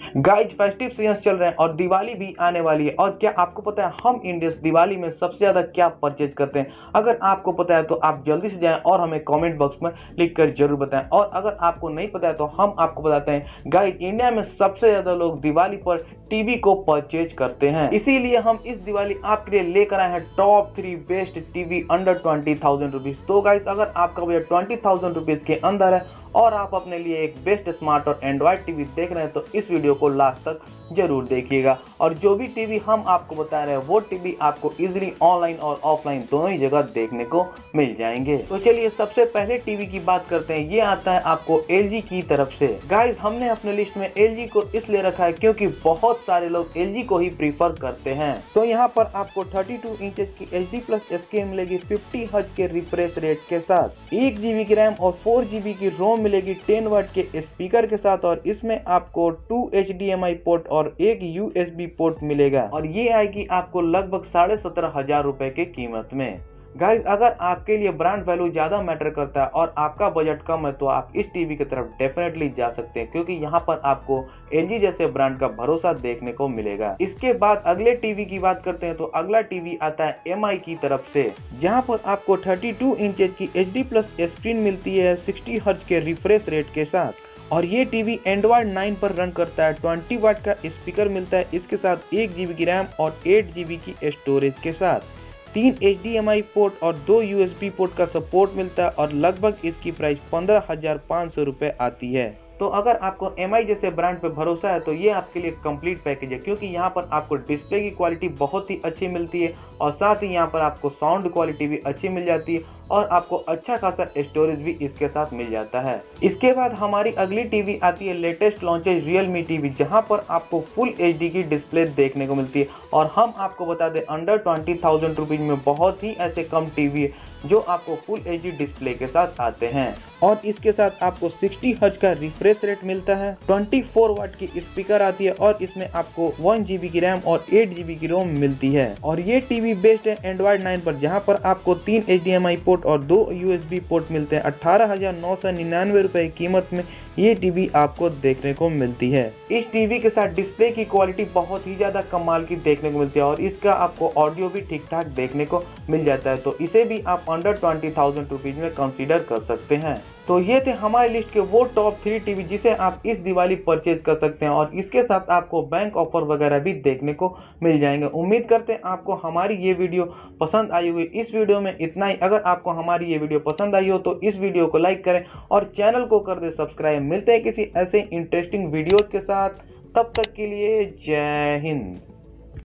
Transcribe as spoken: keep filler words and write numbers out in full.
Guys festive season चल रहे हैं और दिवाली भी आने वाली है। और क्या आपको पता है हम इंडियंस दिवाली में सबसे ज्यादा क्या परचेज करते हैं? अगर आपको पता है तो आप जल्दी से जाएं और हमें कमेंट बॉक्स में लिख कर जरूर बताएं। और अगर आपको नहीं पता है तो हम आपको बताते हैं। गाइज इंडिया में सबसे ज्यादा लोग दिवाली पर टीवी को परचेज करते हैं, इसीलिए हम इस दिवाली आपके लिए लेकर आए हैं top three best TV under twenty thousand rupees. तो गाइज अगर आपका बजट ट्वेंटी थाउजेंड रुपीज के अंदर है और आप अपने लिए एक बेस्ट स्मार्ट और एंड्रॉइड टीवी देख रहे हैं तो इस वीडियो को लास्ट तक जरूर देखिएगा। और जो भी टीवी हम आपको बता रहे हैं वो टीवी आपको इजीली ऑनलाइन और ऑफलाइन दोनों ही जगह देखने को मिल जाएंगे। तो चलिए सबसे पहले टीवी की बात करते हैं। ये आता है आपको एलजी की तरफ से। गाइज हमने अपने लिस्ट में एलजी को इसलिए रखा है क्योंकि बहुत सारे लोग एलजी को ही प्रीफर करते हैं। तो यहाँ पर आपको थर्टी टू इंचेस की एच डी प्लस स्क्रीन मिलेगी फिफ्टी हर्ट्ज के रिफ्रेश रेट के साथ, एक जीबी की रैम और फोर जीबी की रोम मिलेगी टेन वाट के स्पीकर के साथ। और इसमें आपको two H D M I port और एक यू एस बी पोर्ट मिलेगा और ये आएगी आपको लगभग साढ़े सत्रह हजार रुपए के कीमत में। गाइज अगर आपके लिए ब्रांड वैल्यू ज्यादा मैटर करता है और आपका बजट कम है तो आप इस टीवी की तरफ डेफिनेटली जा सकते हैं क्योंकि यहाँ पर आपको एलजी जैसे ब्रांड का भरोसा देखने को मिलेगा। इसके बाद अगले टीवी की बात करते हैं तो अगला टीवी आता है एमआई की तरफ से, जहाँ पर आपको थर्टी टू इंचेस की एच डी प्लस स्क्रीन मिलती है सिक्सटी हर्ट्ज के रिफ्रेश रेट के साथ। और ये टीवी एंड्रॉइड नाइन पर रन करता है, ट्वेंटी वाट का स्पीकर मिलता है इसके साथ, एक जीबी की रैम और एट जीबी की स्टोरेज के साथ, तीन H D M I port और दो यू एस बी पोर्ट का सपोर्ट मिलता है और लगभग इसकी प्राइस पंद्रह हजार पाँच सौ रुपये आती है। तो अगर आपको एमआई जैसे ब्रांड पे भरोसा है तो ये आपके लिए कंप्लीट पैकेज है क्योंकि यहाँ पर आपको डिस्प्ले की क्वालिटी बहुत ही अच्छी मिलती है और साथ ही यहाँ पर आपको साउंड क्वालिटी भी अच्छी मिल जाती है और आपको अच्छा खासा स्टोरेज भी इसके साथ मिल जाता है। इसके बाद हमारी अगली टीवी आती है लेटेस्ट लॉन्चेज रियलमी टीवी, जहाँ पर आपको फुल एच डी की डिस्प्ले देखने को मिलती है। और हम आपको बता दें अंडर ट्वेंटी थाउजेंड रुपीज में बहुत ही ऐसे कम टीवी है जो आपको फुल एच डी डिस्प्ले के साथ आते हैं और इसके साथ आपको सिक्सटी हर्ट्ज का रिफ्रेश रेट मिलता है, ट्वेंटी फोर वाट की स्पीकर आती है और इसमें आपको वन जीबी की रैम और एट जीबी की रोम मिलती है। और ये टीवी बेस्ड है एंड्रॉइड नाइन पर, जहां पर आपको तीन H D M I port और दो यू एस बी पोर्ट मिलते हैं। अठारह हजार नौ सौ निन्यानवे रुपए की कीमत में ये टीवी आपको देखने को मिलती है। इस टीवी के साथ डिस्प्ले की क्वालिटी बहुत ही ज्यादा कमाल की देखने को मिलती है और इसका आपको ऑडियो भी ठीक ठाक देखने को मिल जाता है, तो इसे भी आप अंडर ट्वेंटी थाउजेंड रुपीज में कंसीडर कर सकते हैं। तो ये थे हमारी लिस्ट के वो टॉप थ्री टीवी जिसे आप इस दिवाली परचेज कर सकते हैं और इसके साथ आपको बैंक ऑफर वगैरह भी देखने को मिल जाएंगे। उम्मीद करते हैं आपको हमारी ये वीडियो पसंद आई होगी। इस वीडियो में इतना ही। अगर आपको हमारी ये वीडियो पसंद आई हो तो इस वीडियो को लाइक करें और चैनल को कर दे सब्सक्राइब। मिलते हैं किसी ऐसे इंटरेस्टिंग वीडियो के साथ, तब तक के लिए जय हिंद।